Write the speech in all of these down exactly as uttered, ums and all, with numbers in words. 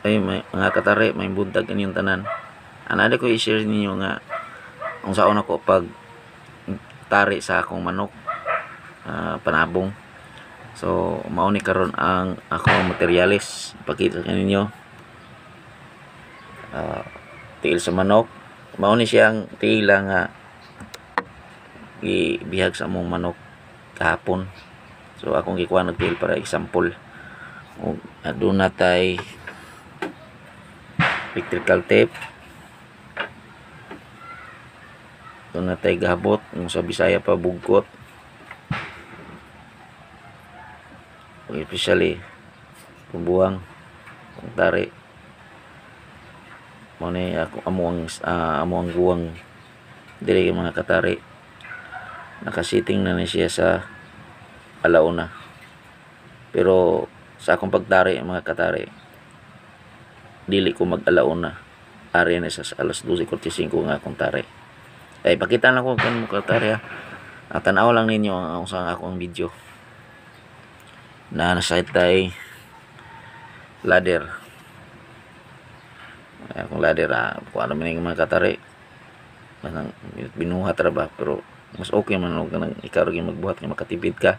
ay may, mga katari may buntag kanyang tanan. Ana ko i-share ninyo nga kung saan ako pag tari sa akong manok, uh, panabong. So mao ni karon ang akong materialis. Ipakita ninyo. Uh, tiil sa manok. Mao ni siyang tiila nga ibihag sa among manok kahapon. So akong gikuha ng tiil para example. O aduna tay electrical tape. Doon na tayo gabot yung sa Bisaya pa bugkot, especially pumbuang kung tari mo ni ako amuang uh, amuang guwang dili mga katari. Nakasiting na ni siya sa alauna, pero sa akong pagtari mga katari dili ko mag alauna, ari na sa alas dose forty five nga akong tari. Ay pakita lang ko kan mo katari, ah, tanaw lang ninyo ang usang akong video na nasa tay ladder. Ay akong ladder, ah, kung ano man yung mga katari manang binuhat ra ba, pero mas okay man og kanang ikaw rin magbuhat nga makatipid ka.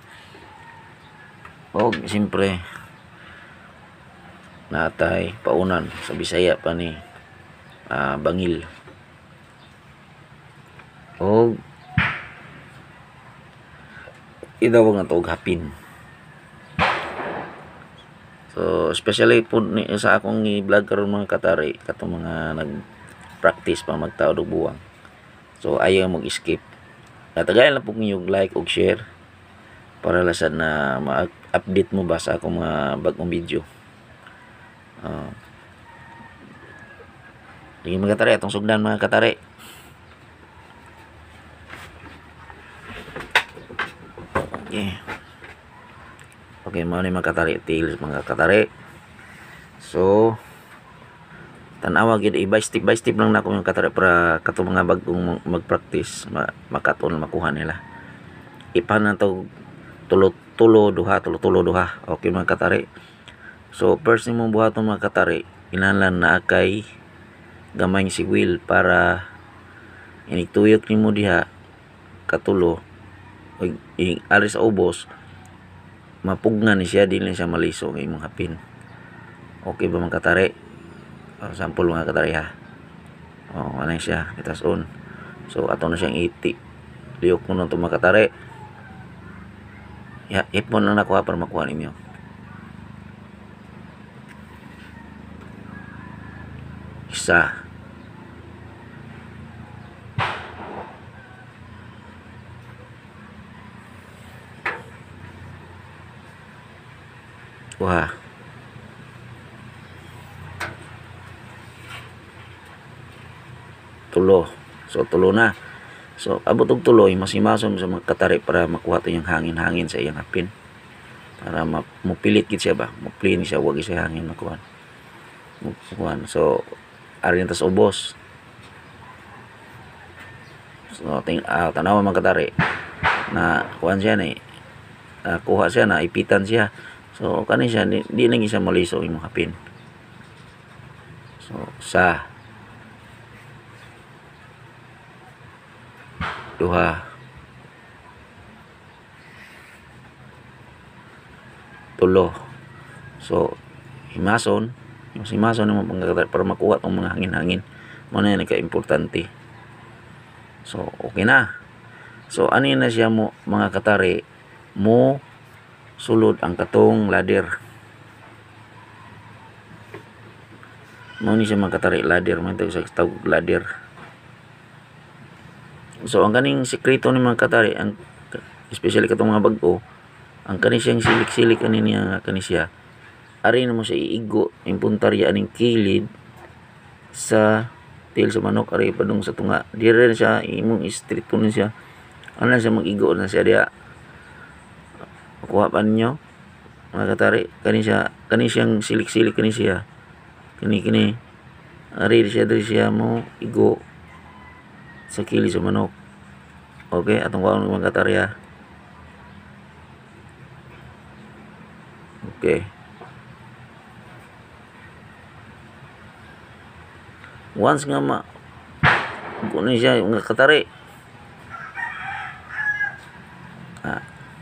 O siyempre natay paunan sa Bisaya pa ni uh, bangil o idawag na to hapin. So especially po ni, sa akong i-vlog karon mga katari katong mga nag-practice pa magtaod og buwang. So ayaw mo skip. Natagayan lang po ninyo like og share para lasad na ma-update mo ba sa akong mga bagong video. Uh, Sige mga katari, atong sugdan mga katari. Okay. Okay, mao ni mga katari, tiil mga katari. So tanawa gid iba step by step lang nako mga katari para kato mga bagong mag-practice ma makaton makuha nila. Ipan na to tulo tulo duha tulo tulo duha. Okay mga katari. So first nimo buhaton mga katari, kinahanglan na kay gamay si wheel para inituyok nimo diha katulo ing ari sa ubos mapugnan ni siya, dili siya maliso ng imong hapin. Okay ba mga katari? Uh, sample mga katari ha. Oh, ano siya, itas on. So ato na siyang iti. Liyok mo nung ito mga katari. Ya, ipon na nakuha para makuha ninyo. Isa. Wah. Tulo. So tulo na. So abot og tuloy masimason sa mga katari para makuha to yung hangin-hangin sa iyang hapin. Para mapilit gid siya ba. Muplin siya wag siya hangin makuha. Mukuha. So ari tas ubos. So ting ah, tanaw mga katari na kuan siya ni uh, kuha siya na ipitan siya. So kani siya di, di na siya maliso imong hapin. So sa duha tulo. So himason, yung himason mo para makuha tong mga hangin-hangin. Mo na yan ka-importante. So okay na. So ano na siya mo mga katari mo sulod ang katong ladder. Mo ni siya mga katari ladder, man tawag sa tawag ladder. So ang kaning sekreto ni mga katari, ang especially katong mga bag-o, ang kani siyang silik-silik ani niya kani siya. Ari na mo siya iigo, impuntarya aning kilid sa tail sa manok, ari padung sa tunga. Dire na siya imong straight kuno siya. Ano na siya mag-igo na siya diya. Kuha pa ninyo mga katari, kani siya kani siyang silik-silik kani siya. Kini kini. Ari siya diri siya mo igo sa kili sa manok. Okay, atong kuha mga katari ha. Okay. Once nga ma kuno siya nga katari. Ah.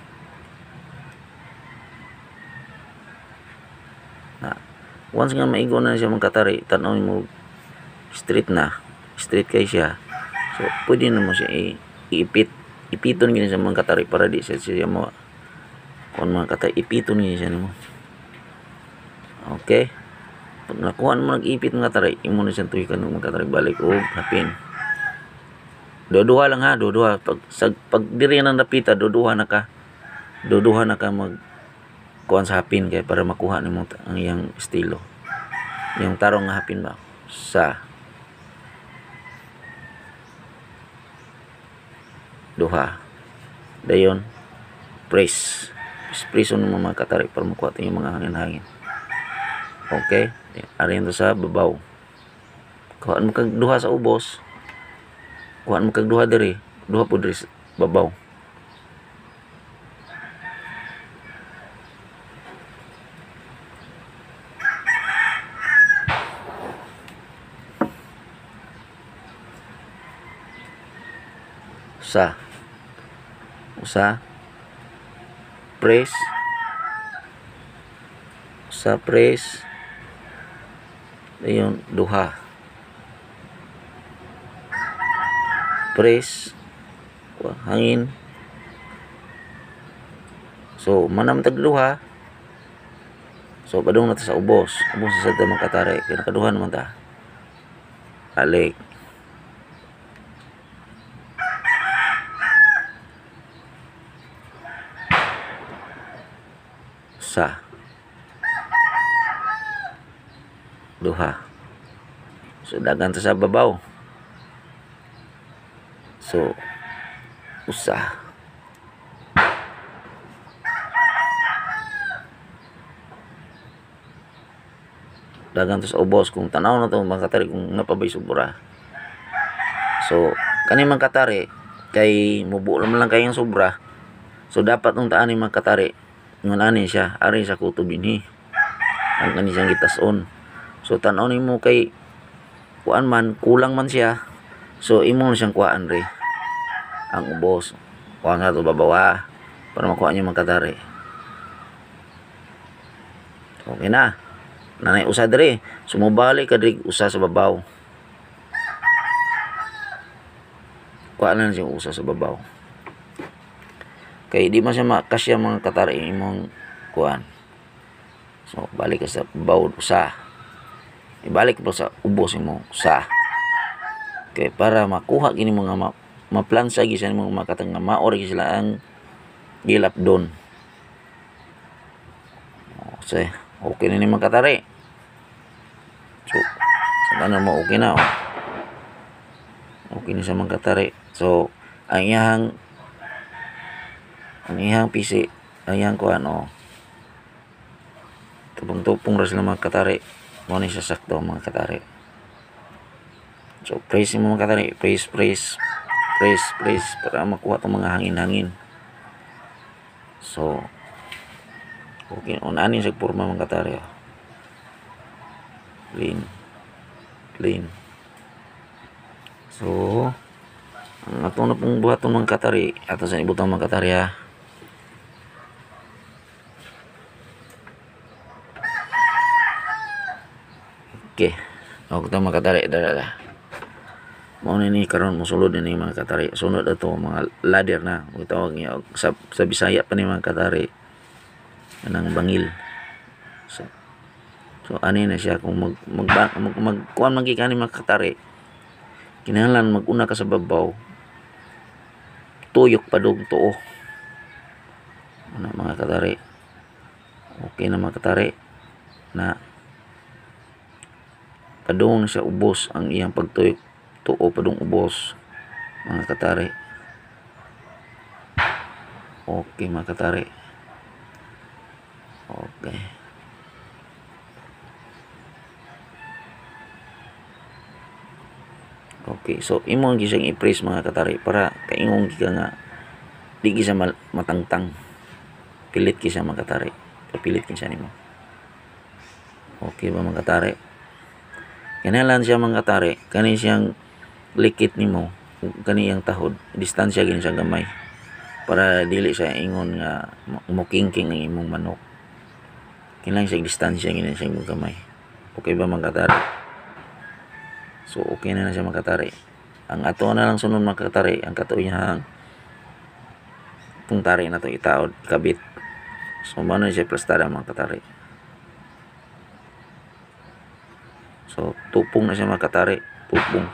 Ah. Once nga maigo na siya magkatari, tanaw mo straight na, straight kay siya. So pwede na mo siya i- iipit, ipiton gini sa mga katari para di siya siya mo kung mga katari ipiton gini siya nimo. Okay, pag nakuha mo nag-ipit mga katari, imo na siyang tuwikan ng mga katari balik o hapin. Duduha lang ha, duduha. Pag, sa, pag diri nang napita, duduha na ka. Duduha na ka mag kuhan sa hapin kay para makuha nimo ang iyang estilo. Yung tarong nga hapin ba? Sa duha. Dayon, press. Press mo mga katari para makuha yung mga hangin-hangin. Okay? Arin to sa babaw. Kuhaan mo kag duha sa ubos. Kuhaan mo kag duha diri, duha po diri sa babaw. Usa. Usa. Press. Usa press. Dayon duha. Press. Hangin. So manam tag duha. So padung na ta sa ubos. Ubos sa ta makatari. Kaya nakaduha naman ta. Alik. Sa. Duha. So dagan ta sa babaw. So usa. Dagan to sa ubos kung tanaw na to mga katari kung napabay sobra. So kani man katari kay mubo naman lang kayong sobra. So dapat nung taan ni mga katari ngun ani siya ari sa kutubinhi ang kani siyang gitason. So tanaw nimo kay kuan man kulang man siya, so imo na siyang kuan re ang ubos kuha nga to babawa para makuha niyo magkatari. Okay na nanay usa diri, sumubali ka diri usa sa babaw, kuha na siyang usa sa babaw kay di man siya makasya mga katari imong kuan. So balik ka sa babaw usa, ibalik pa sa ubos mo sa kay para makuha gini mga ma, maplansa gi sa mga makatang nga maor gi sila ang gilap don. So okay na ni mga katari. So sa kanan mo okay na oh. Okay na sa mga katari. So ang iyang ang iyang pisi ang iyang kuan oh tupong-tupong ra sila mga katari. Mo ni siya sakto mga katari. So press mo mga katari, press press press press para makuha tong mga hangin-hangin. So okay on ani sa porma mga katari. Clean clean. So ang ato na pong buhaton mga katari ato sa ibutang mga katari ha. Okay. Ako ta mga katari dala. Mao ni karon mosulod ni mga katari. Sunod ato mga ladder na. Gitawag niya sa, sa Bisaya pa ni mga katari. Anang bangil. So, so ani na siya kung mag mag, mag, mag kuan magikani mga katari. Kinahanglan maguna ka sa babaw. Tuyok padung tuo. Ano mga katari. Okay na mga katari na padung siya ubos ang iyang pagtuyok tuo padung ubos mga katari. Okay mga katari. Okay. Okay, so imong gisang i-press mga katari para kaingong giga nga di gisa matangtang. Pilit kisa mga katari. Papilit kinsa nimo. Okay ba mga katari? Kinahanglan siya mga katari kani siyang likit nimo kani yang tahod distansya gini siya gamay para dili siya ingon nga mukingking ang imong manok. Kinahanglan siya distansya gini siya imong gamay. Okay ba mga katari? So okay na na siya mga katari. Ang ato na lang sunod mga katari ang katuyang itong tari na to itaod ikabit. So mano siya plastada mga katari. So tupong na siya mga katari, tupong.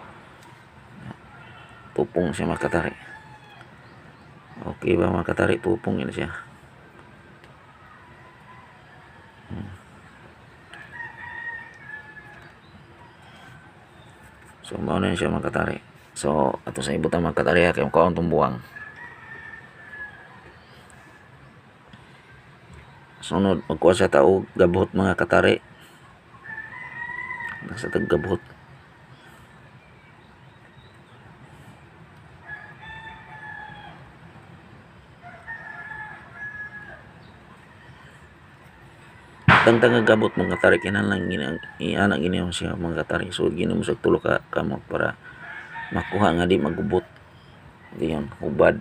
Tupong siya mga katari. Okay ba mga katari, tupong yun siya. Hmm. So mao na siya mga katari. So ato sa ibutan mga katari kay kaon tumbuang. Sunod magkuha sa tao gabuhot mga katari. Nasa taggabuhot. Tangtang gabot mga katari kinahanglan ginang iana giniyon siya mga katari. So ginom sa tulo ka kamot para makuha nga di magubot. Diyon hubad.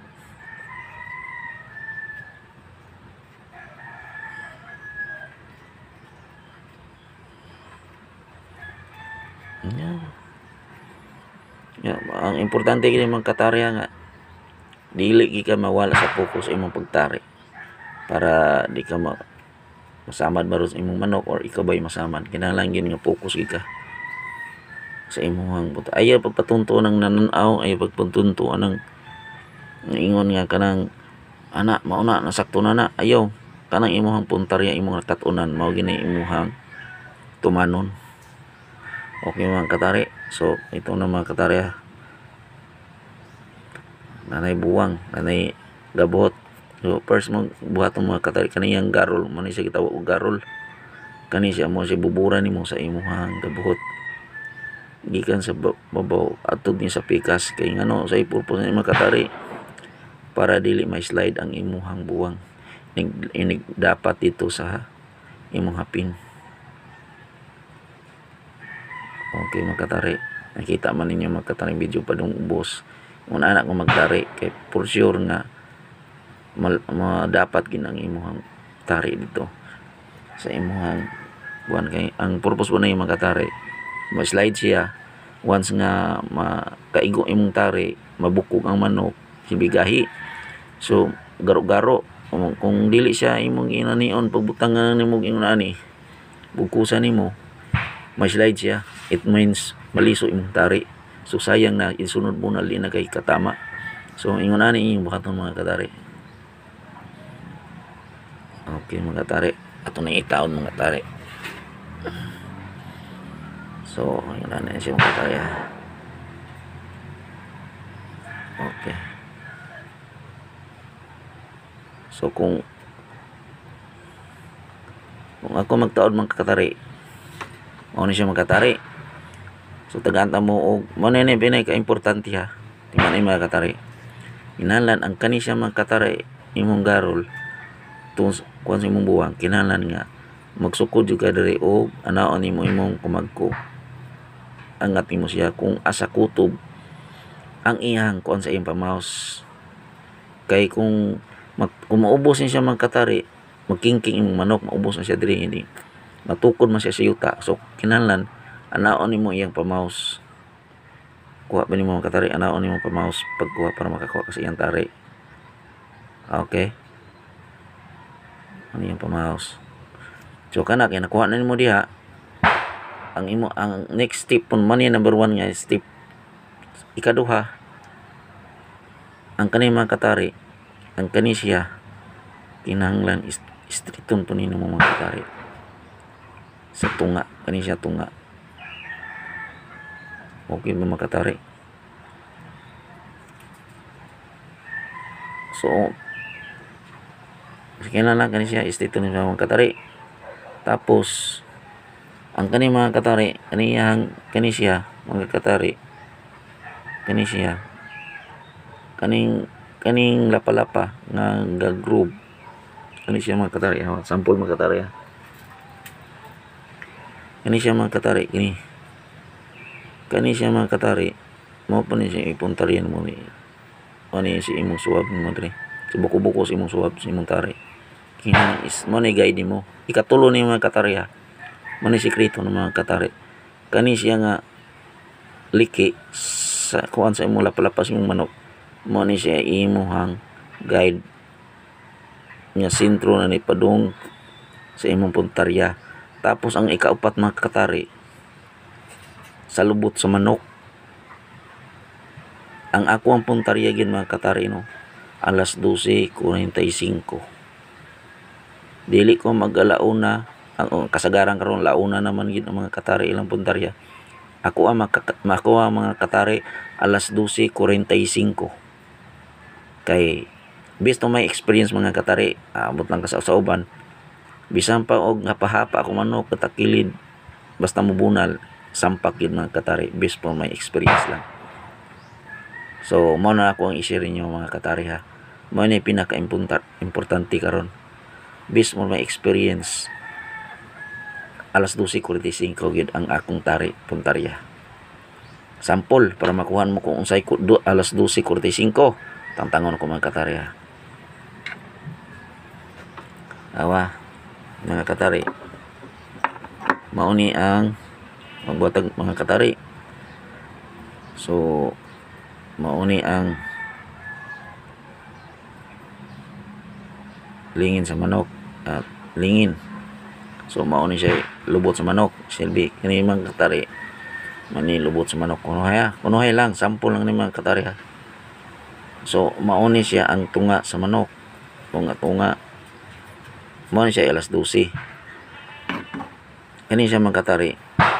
Yeah. Yeah, ang importante gini mga katari nga dili gi ka mawala sa focus imong pagtari para di ka ma masamad baro sa imong manok or ikaw ba'y masamad. Kinahanglan gyud nga focus gi ka sa imong buta. Ayaw pagpatunto ng nananaw, ayaw pagpatunto ng ingon nga kanang ana mauna nasakto na na, ayaw kanang imong puntarya imong natat-unan mao gini imong tumanon. Okay mga katari. So ito na mga katari ha. Nanay buwang, nanay gabuhot. So first mo buhaton mga katari kaniyang garol, man siya gitawag og garol. Kani siya mo siya bubura nimo sa imong gabuhot. Gikan sa babaw atog ni sa pikas kay ngano sa purpose ni mga katari para dili may slide ang imong buwang. Inig, inig dapat dito sa imong hapin. Okay mga katari, nakita man ninyo mga katari video pa dong ubos. Una anak ko magtari kay for sure nga mal, ma, dapat ginang imong tari dito sa imong buwan kay ang purpose po na yung mga katari ma-slide siya once nga makaigo imong tari mabukog ang manok sibigahi. So garo-garo kung dili siya imong inanion pagbutangan nimo ingon ani bukusan nimo ma-slide siya, it means maliso imong tari. So sayang na isunod mo na li na kay katama. So ingon ani yung buhaton mga katari. Okay mga katari, ato na itaon mga katari. So ingon ani siya mga katari. Okay. So kung kung ako magtaod mga katari, mao ni siya magkatari. So tagaanta mo og mo na ni pinay ka importante ha. Tingnan ni mga katari. Kinahanglan ang kani siya magkatari imong garol tungod kuan sa imong buwang kinahanglan nga magsukod jud ka diri og anaon nimo imong kumagko. Angat nimo siya kung asa kutob ang iyang kuan sa iyang pamaos. Kay kung mag, kung maubos ni siya magkatari, magkingking imong manok, maubos na siya diri hindi. Matukod man siya sa yuta. So kinahanglan anaon nimo iyang pamaos. Kuha ba nimo mga katari anaon nimo pamaos pagkuha para makakuha ka sa iyang tari. Okay? Ano iyang pamaos. So kana kay nakuha na nimo diha ang imo ang next step pun man number one nga step ikaduha ang kani mga katari ang kani siya kinahanglan istriton to nimo mga katari sa tunga kani siya tunga. Okay ba mga katari? So kinahanglan kani siya istriton nimo mga katari. Tapos ang kani mga katari kaniyang kani siya mga katari kani siya kaning kaning lapa-lapa nga ga-groove kani siya mga katari sample mga katari kani siya mga katari kini kani siya mga katari mo pa ni siya ipuntaryan mo ni ani si imong suwab mo dre si buko-buko si imong suwab si imong tari kinahanglan is mo ni guide mo ikatulo ni mga katari ha mo ni sikreto ng mga katari kani siya nga liki sa kuan sa imong lapalapas imong manok mo ni siya imuhang guide nya sentro na ni padung sa imong puntarya. Tapos ang ikaupat mga katari sa lubot sa manok ang ako ang puntarya gid mga katari no alas dose kuwarenta y singko dili ko mag-alauna ang kasagaran karon launa naman gid ang mga katari ilang puntarya ako ang makuha mga katari alas dose kuwarenta y singko kay based on my experience mga katari abot lang ka sa uban bisan pa og hapa-hapa ako manok katakilid basta mubunal sampak yun mga katari based on my experience lang so mo na ako ang i-share ninyo mga katari ha mo na pinaka importante karon based on my experience alas dose kuwarenta y singko gyud ang akong tari puntarya sample para makuhan mo kung unsay alas dose kuwarenta y singko tangtangon ko mga katari ha awa mga katari mauni ang magbuhatag mga katari so mauni ang lingin sa manok at lingin so mauni siya lubot sa manok silbi kini mga katari mani lubot sa manok kunuhay ha kunuhay lang sample lang ni mga katari ha so mauni siya ang tunga sa manok tunga tunga mo siya alas dose kani siya mga katari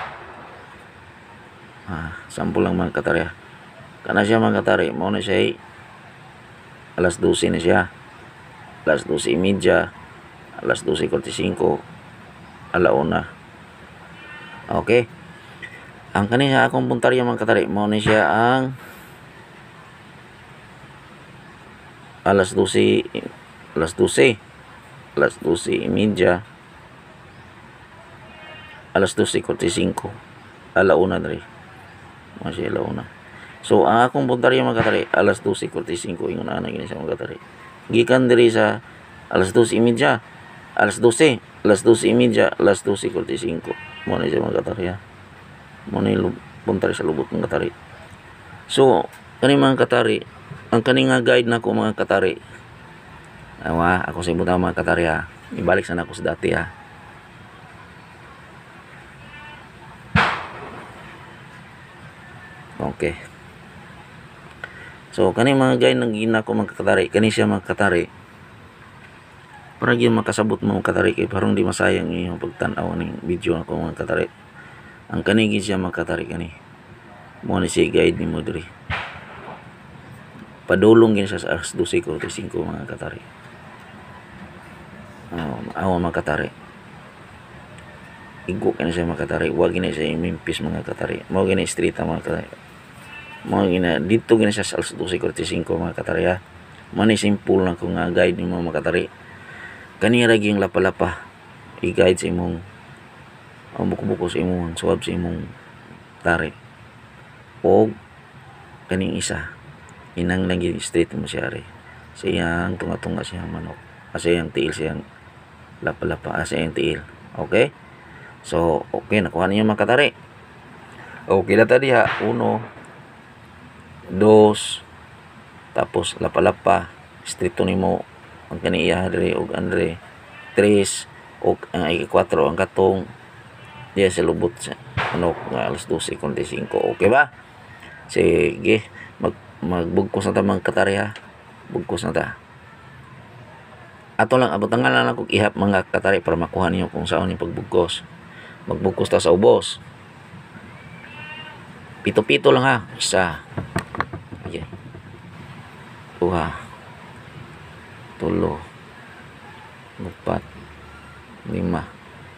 ah, sample lang mga katari kana siya mga katari mo na siya alas dose na siya alas dose y media alas dose kuwarenta y singko alauna okay ang kani siya akong puntarya mga katari mo na siya ang alas dose alas dose alas dose y media alas dose kuwarenta y singko alauna dre mo siya alauna so ang akong puntarya mga katari alas dose kuwarenta y singko ingon ana gini sa mga katari gikan diri sa alas dose y media alas dose alas dose y media alas dose kuwarenta y singko mo na siya mga katari ha mo na puntarya sa lubot ng katari so kani mga katari ang kani nga guide nako mga katari awa ako sa ibutang mga katari ha ibalik sana ako sa dati ha okay so kani mga guide nang gina ko mga katari kani siya mga katari para gyud makasabot mo mga katari kay parang di masayang iyong pagtan-aw ning video nako mga katari ang kani gid siya mga katari kani mo ni si guide ni mo diri padulong gini siya sa alas dose kuwarenta y singko mga katari oh, awa mga katari igo ka na siya mga katari huwag gina siya imimpis mga katari mo gina street mga katari mo gina dito gina siya sa alas dose kuwarenta y singko mga katari ha mani simple lang kung nga guide ni mga katari kanira gyung lapalapa i-guide sa imong ang buko-buko sa imong suwab sa imong tari o kaning isa inang lang yung straight mo siya rin siyang tunga-tunga siyang manok siyang tiil siyang lapa-lapa siyang tiil okay so okay nakuha ninyo mga katari okay na tadi ha uno dos tapos lapa-lapa straight ni mo ang kaniya dre og andre tres og ang ikatlo ang katong diya sa lubot sa manok nga alas dose kuwarenta y singko okay ba sige mag magbugkos na ta mga katari ha bugkos na ta ato lang abot nga lang ako ihap mga katari para makuha niyo kung saan yung pagbugkos magbugkos ta sa ubos pito-pito lang ha isa okay duha tulo upat lima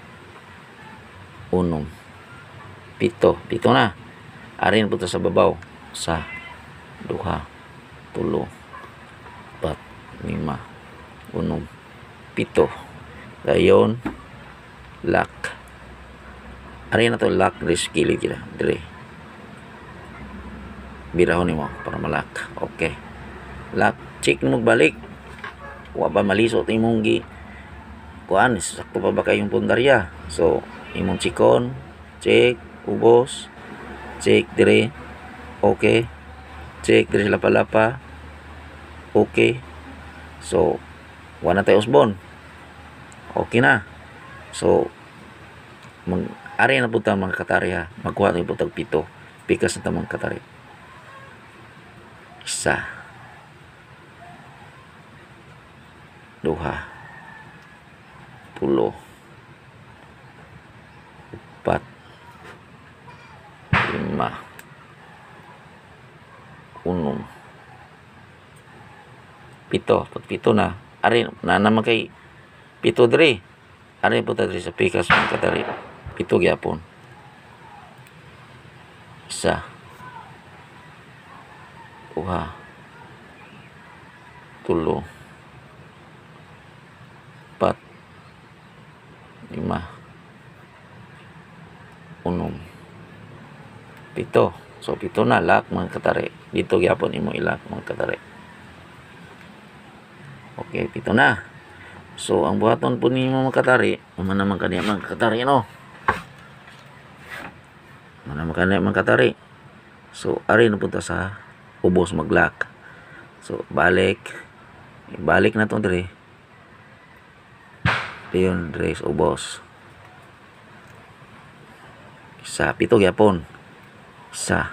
unom pito pito na arin po ta sa babaw sa duha tulo upat lima unom pito dayon lock ari na to lock dre skilid kita dre birahon nimo para malak. Okay, lock, check mo balik, wa ba malisot imong gi kuan, sakto pa ba kayong pundarya. So imong chikon, check, ubos, check dire, okay, check dire lapa-lapa, okay. So wala tayo usbon, okay na. So mag ari na punta mga katari ha, magkuha tayo putag pito, pikas na tamang katari. Isa, duha, pulo, upat, lima, unong, pito. Pag pito na, ari na naman kay pito diri, ari po diri sa pikas mga katari, pito gyapon. Isa, duha, tulo, upat, lima, unom, pito. So pito na lock mga katari, dito gyapon imo ilak mga katari. Okay, pito na. So ang buhaton po nimo mga katari, man naman kaniya mga katari no, man naman kaniya mga katari. So ari na punta sa ubos mag-lock. So balik, balik na to dire, diyon dire sa ubos. Isa, pito gyapon. Isa,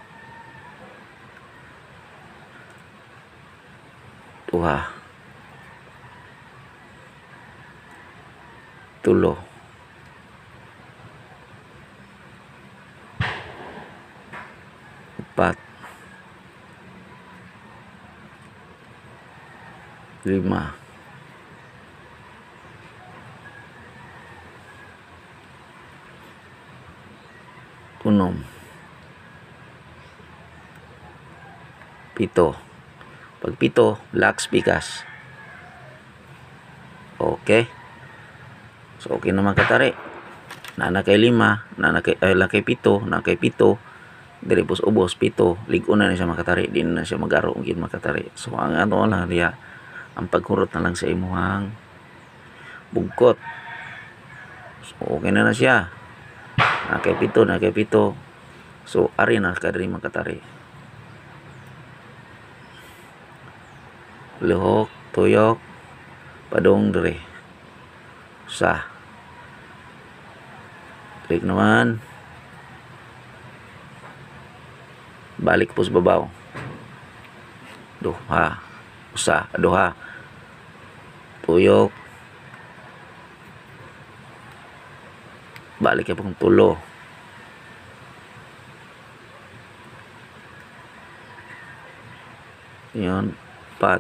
duha, tulo, upat, lima, unom, pito. Pag pito, lock pikas. Okay. So okay naman katari. Nana kay lima, nana kay ay lang kay pito, nana kay pito. Diri pus ubos pito, ligon na, na siya makatari, di na siya magaro ungkin makatari. So ang ano lang diya, ang paghurot na lang sa imuhang bugkot. So okay na na siya. Na kay pito, na kay pito. So ari na kadiri makatari. Lihok, tuyok, padong dire. Sa. Klik naman. Balik po sa babaw. Duha. Usa. Duha. Tuyok. Balik ya pong tulo. Yun. Pat.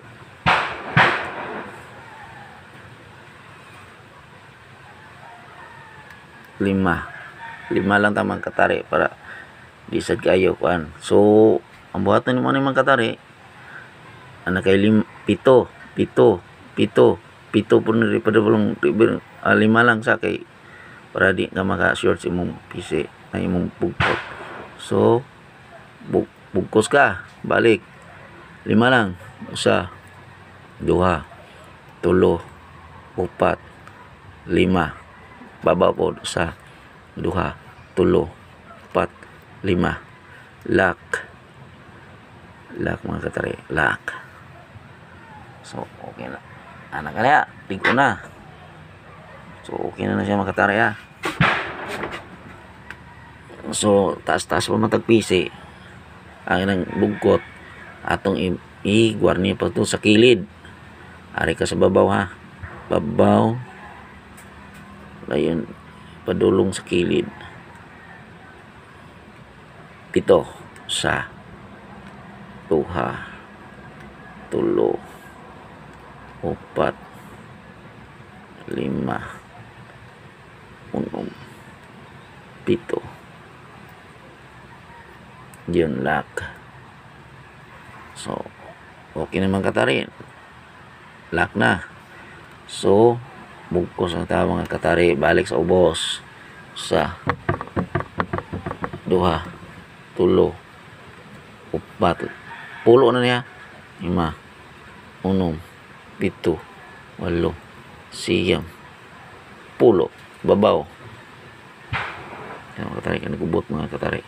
Lima. Lima lang tamang katari para disad kayo kuan. So ang buhaton mo ni mga katari, ana kay lim pito, pito, pito, pito pun ri pada bulong uh, lima lang sa kay para di ka maka short si mong P C ay imong bugkot. So bug bugkos ka, balik. Lima lang, usa, duha, tulo, upat, lima. Babaw po sa duha, tulo, upat, lima. Lock. Lock mga katari, lock. So okay na. Anak kaya, tigo na. So okay na na siya mga katari ha. So taas-taas pa matag P C. Ang nang bugkot atong i-guarni pa to sa kilid. Ari ka sa babaw ha. Babaw. Layon padulong sa kilid. Pito, sa, duha, tulo, upat, lima, unom, pito. Yun lock. So okay naman katari, lock na. So bugkos ang tawag mga katari, balik sa ubos. Sa, duha, tulo, upat, pulo na niya, lima, unom, pito, walo, siyam, pulo, babaw. Yan mga katari, kanagubot mga katari.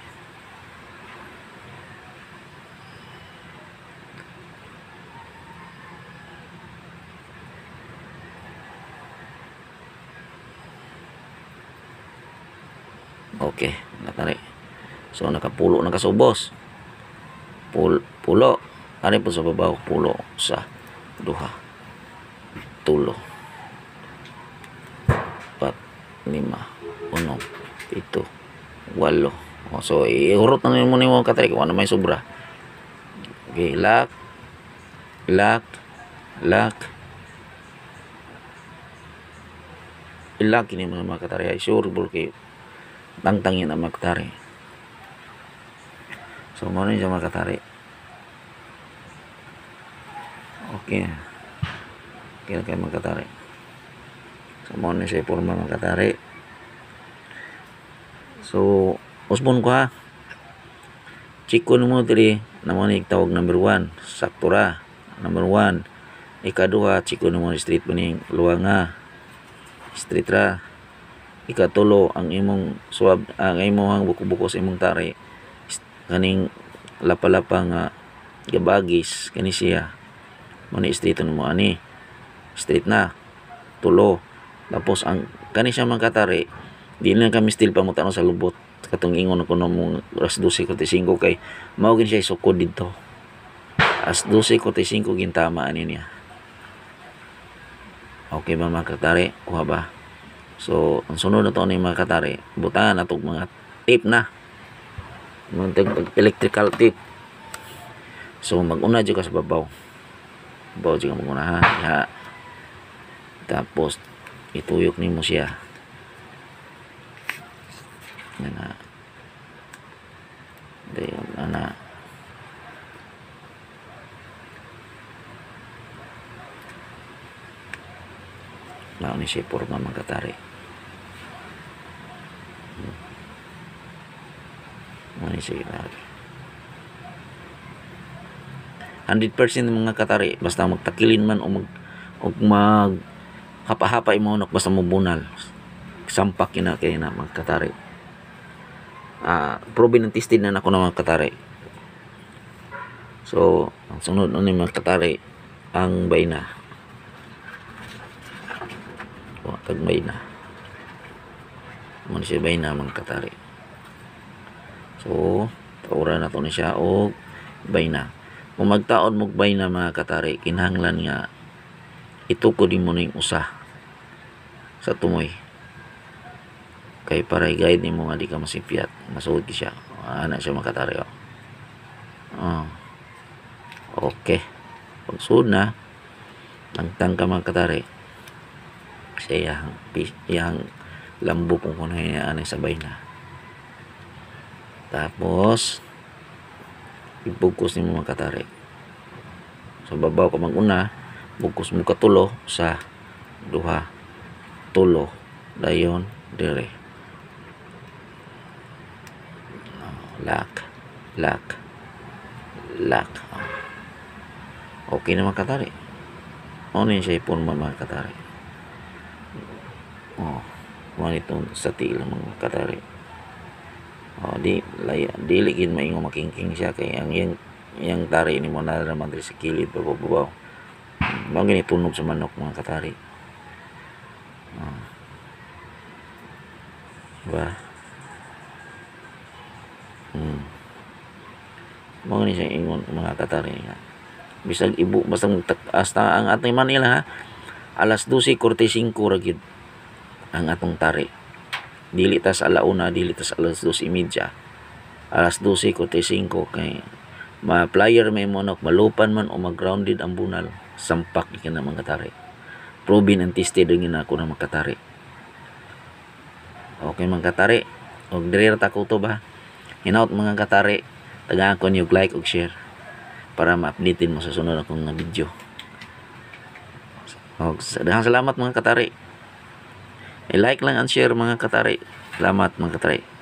Okay, katari. So nakapulo na kasubos. Pul pulo. Ano po sa babaw? Pulo, sa duha, tulo, pat, lima, uno, pito, walo. O, so ihurot na mo nimo katari kung ano may sobra. Okay, lock, lock, lock. Ilock ini mga katari ay sure bulki tangtangin ang mga katari. So mo ni sa mga katari. Okay. Okay kayo mga katari. So mo ni sa forma mga katari. So usbon ko ha. Chikon mo diri na mo ni tawag number one, sakto ra. Number one. Ikaduha chikon mo street puning luwanga. Street ra. Ikatulo ang imong swab, ang imong buko-buko sa imong tari kaning lapalapa nga gabagis kani siya mo ni street mo ani street na tulo. Tapos ang kani siya man katari di na kami still pamutano sa lubot katong ingon ko nung alas dose forty five kay mao gin siya sukod dito alas dose forty five gintama ani niya. Okay ba mga katari, kuha ba? So ang sunod na to ni mga katari, butangan na itong mga tape na mga electrical tape. So mag-una dyan ka sa babaw, babaw dyan ka mag-una ha, ha. Tapos ituyok ni mo siya yan na dayon na na ni siya porma mga katari. Ano siya lagi one hundred percent mga katari basta magtakilin man o mag o mag hapa-hapa imonok basta mabunal sampak ina kay na mga katari. Ah, proven and tested na nako na mga katari. So ang sunod ni mga katari ang bayna. O tag bayna mo siya bayna mga katari. So taura na to ni siya og bayna. Kung magtaon mo bayna mga katari kinahanglan nga itukod mo ning usa sa tumoy kay para i-guide nimo nga di ka masipyat masuod ki siya ana siya mga katari. Oh. Okay, pag suod na tangtang ka mga katari siya yang yang lambo kung kuno ani sa bayna. Tapos ibugkos ni mga katari so babaw ka mag-una bugkos mo katulo sa duha tulo dayon dire lock lock lock. Okay na mga katari, ano yun siya ipon mga katari. Oh, ano itong sa tila mga katari. Oh, di laya diligin maingo makingking siya kay ang yang yang tari ni mo na naman sa kilid babaw. Mao gini tunog sa manok mga katari. Oh. Ba. Hmm. Mao gini siya ingon mga katari nga. Bisag ibu basta hasta ang atong Manila ha. Alas dose forty five ra gyud ang atong tari. Dili tas alauna, dili tas alas dos y media. Alas dose forty five kay ma-flyer may monok, malupan man o mag-grounded ang bunal, sampak ni ka na mga katari. Proven and tested rin na ako na mga katari. Okay mga katari, og dire ta ko to ba? Hinaut mga katari, tagaan ko niyo like og share para ma-updatein mo sa sunod akong video. Og daghang salamat mga katari. I-like lang and share mga katari. Salamat mga katari.